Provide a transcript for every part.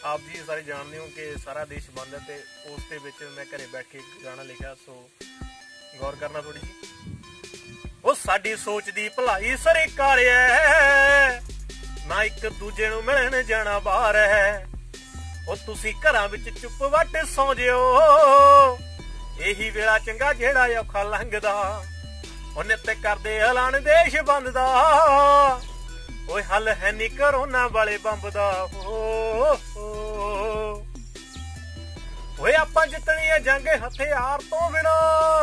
आप जी सारे जानते हो कि सारा देश बंद है ते उस दे विच मैं घरे बैठ के एक गाना लिखा, सो गौर करना थोड़ी जी। वो साडी सोच दी भलाई सरकार है, ना एक दूजे नूं मिलन जाना बाहर है। ओ तुसी घरां विच चुप वट सौ जिओ, यही वेला चंगा जेड़ा औखा लंघदा। ओ नित करदे ऐलान देश बंद दा, ओए हल है नी करोना वाले बंब दा। ओए आपां जितनी है जंग हथियार तो बिना,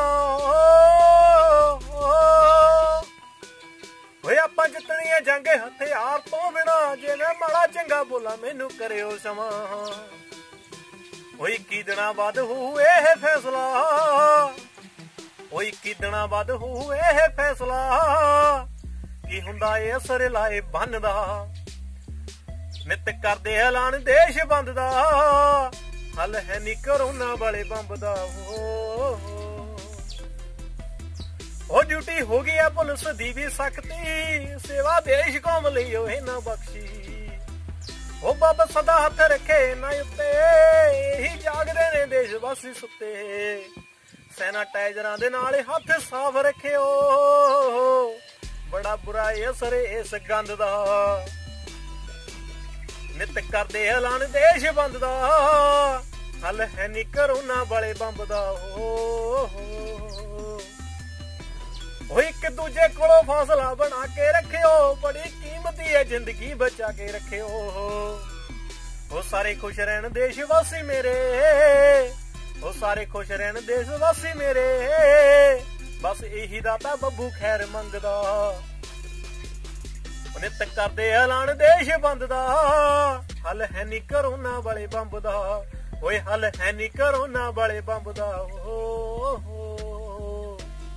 ओए आपां जितनी है जंग हथियार तो बिना। जे मैं माड़ा चंगा बोला मैनू करियो समा, ओए 21 दिनां बाद होऊ ये फैसला, ओए 21 दिनां बाद होऊ ये फैसला। की हुंदा ए असर लाए बनदा, नित करदे ऐलान देश बंद दा। हल है नी करोना वाले बंब दा। ओ ड्यूटी हो गई है पुलिस दी भी सख्ती, सेवा देश कौम लई ओहे ना बख्शी। ओ बाबा सदा हथ रखे ना उत्ते, ही जागदे ने देशवासी सुत्ते। सैनाटाइजरां दे नाल हथ साफ रखियो, बड़ा बुरा असर इस गंद दा। नित करदे ऐलान देश बंद दा, हल है नी करोना वाले बंब दा। ओ एक दूजे कोलों फासला बना के रखियो, बड़ी कीमती है जिंदगी बचा के रखियो। ओ सारे खुश रहन देशवासी मेरे, ओ सारे खुश रहन देशवासी मेरे। बस यही दाता बब्बू खैर मंगदा, नित करदे ऐलान देश बंद दा। हल है नी करोना वाले बंब दा, ओए हल है नी करोना वाले बंब दा।